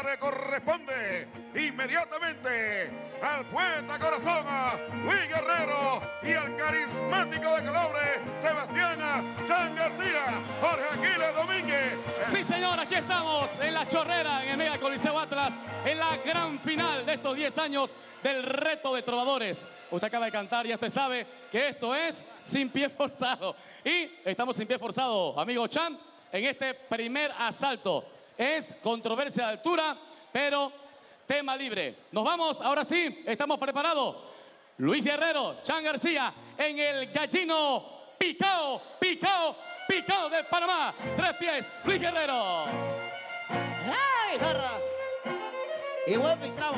le corresponde inmediatamente al poeta corazón Luis Guerrero y al carismático de Calabre Sebastián Chan García, Jorge Aquiles Domínguez. Sí, señor, aquí estamos en La Chorrera, en el Mega Coliseo Atlas, en la gran final de estos 10 años del reto de trovadores. Usted acaba de cantar, ya usted sabe que esto es Sin Pie Forzado. Y estamos sin pie forzado, amigo Chan, en este primer asalto. Es controversia de altura, pero tema libre. Nos vamos, ahora sí, estamos preparados. Luis Guerrero, Chan García, en el gallino picao, picao, picao de Panamá. 3 pies, Luis Guerrero. ¡Hey, jarra! Y buen pitramo.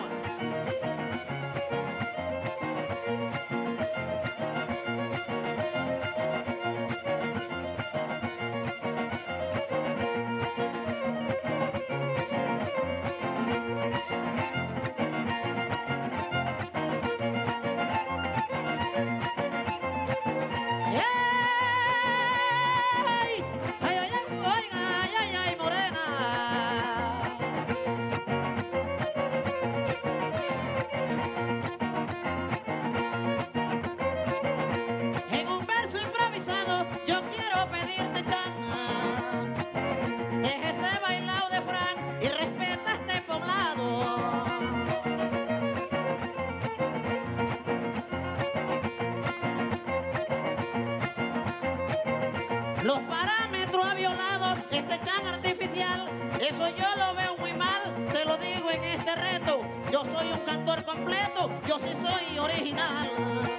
Los parámetros ha violado este Chan artificial. Eso yo lo veo muy mal, te lo digo en este reto. Yo soy un cantor completo, yo sí soy original.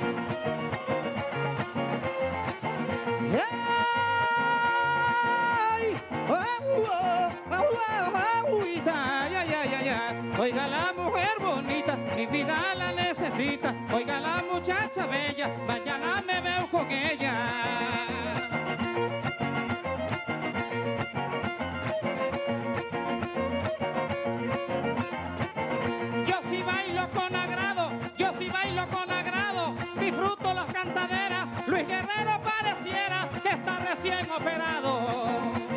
Oiga la mujer bonita, mi vida la necesita. Oiga la muchacha bella, mañana me veo con ella. Yo sí bailo con agrado, disfruto las cantaderas. Luis Guerrero pareciera que está recién operado.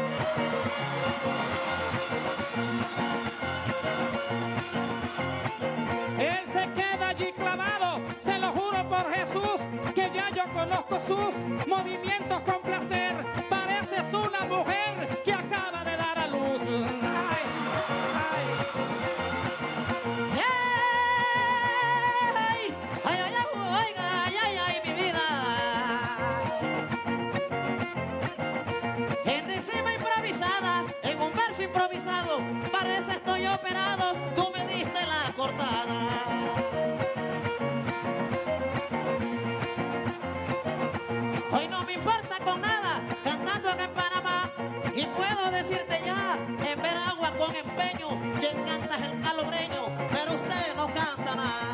Él se queda allí clavado, se lo juro por Jesús, que ya yo conozco sus movimientos con placer. Pareces una mujer que acaba de dar a luz. Ay, ay. Parece estoy operado, tú me diste la cortada. Hoy no me importa con nada, cantando acá en Panamá. Y puedo decirte ya, en Veragua con empeño, quien canta es el calobreño, pero usted no canta nada.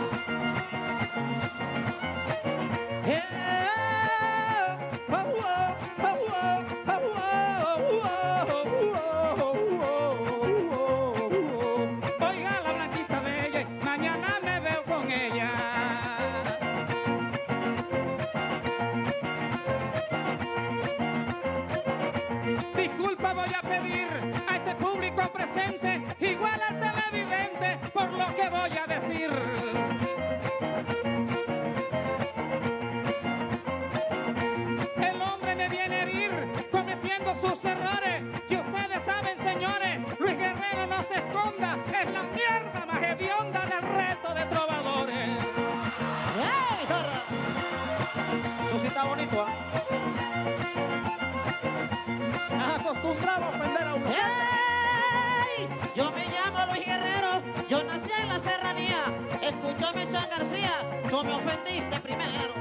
Voy a pedir a este público presente, igual al televidente, por lo que voy a decir. El hombre me viene a herir cometiendo sus errores, y ustedes saben, señores, Luis Guerrero no se esconda, es la mierda más hedionda del reto de trovadores. ¡Hey, jarra! Tú sí está bonito, ¿ah? Acostumbrado a ofender a uno. ¡Hey! Yo me llamo Luis Guerrero, yo nací en la serranía. Escúchame, Chan García, tú me ofendiste primero.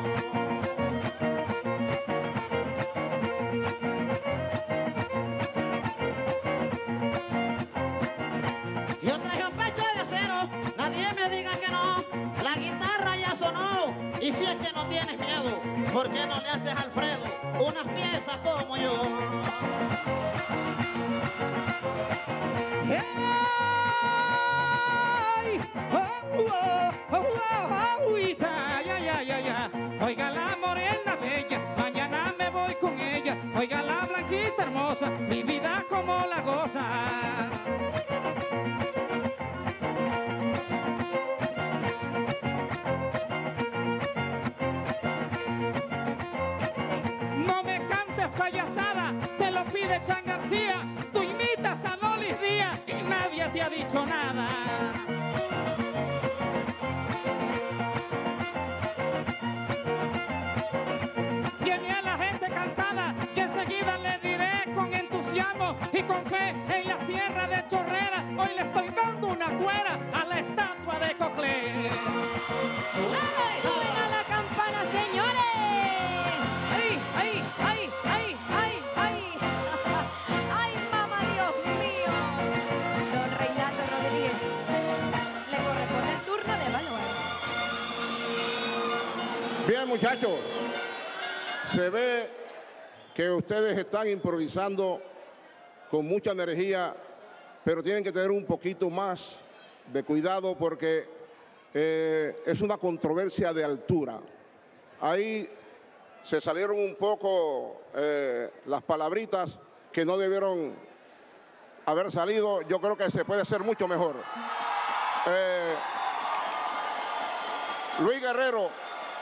Yo traje un pecho de acero, nadie me diga que no. La guitarra ya sonó, y si es que no tienes miedo, ¿por qué no le haces a Alfredo unas piezas como yo? Oiga la morena bella, mañana me voy con ella. Oiga la blanquita hermosa, mi vida como la goza. de Chan García, tú imitas a Lolis Díaz y nadie te ha dicho nada. Tiene a la gente cansada y enseguida le diré con entusiasmo y con fe en la tierra de Chorrera. Hoy le estoy dando una cuera a la estatua de Coclé. ¡Suben a la campana, señores! ¡Ay, ay, ay, ay, ay, ay! ¡Ay, mamá, Dios mío! Don Reinaldo Rodríguez, le corresponde el turno de evaluar. Bien, muchachos, se ve que ustedes están improvisando con mucha energía, pero tienen que tener un poquito más de cuidado porque es una controversia de altura. Ahí se salieron un poco las palabritas que no debieron haber salido. Yo creo que se puede hacer mucho mejor. Luis Guerrero,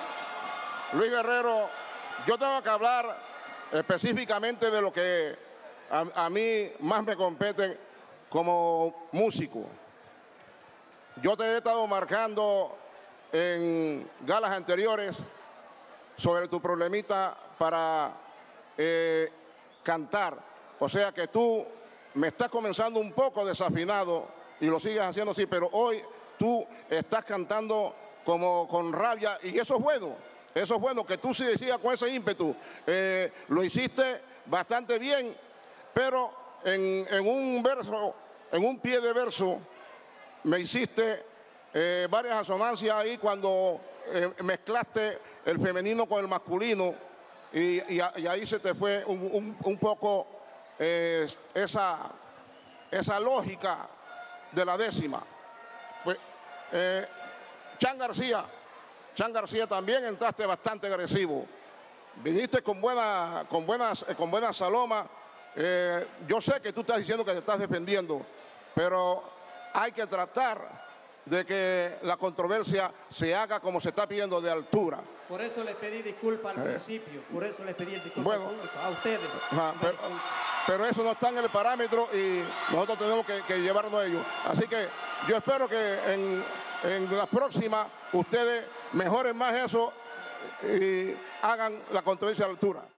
yo tengo que hablar específicamente de lo que a mí más me compete como músico. Yo te he estado marcando en galas anteriores sobre tu problemita para cantar. O sea que tú me estás comenzando un poco desafinado y lo sigues haciendo así, pero hoy tú estás cantando como con rabia y eso es bueno. Eso es bueno, que tú sí sigas con ese ímpetu. Lo hiciste bastante bien, pero en un verso, en un pie de verso, me hiciste varias asonancias ahí cuando mezclaste el femenino con el masculino y ahí se te fue un poco esa lógica de la décima. Pues, Chan García también entraste bastante agresivo. Viniste con buenas salomas. Yo sé que tú estás diciendo que te estás defendiendo, pero hay que tratar de que la controversia se haga como se está pidiendo, de altura. Por eso les pedí disculpas al principio, por eso les pedí disculpas Bueno, al público, a ustedes. pero eso no está en el parámetro y nosotros tenemos que llevarnos a ello. Así que yo espero que en la próxima ustedes mejoren más eso y hagan la controversia a la altura.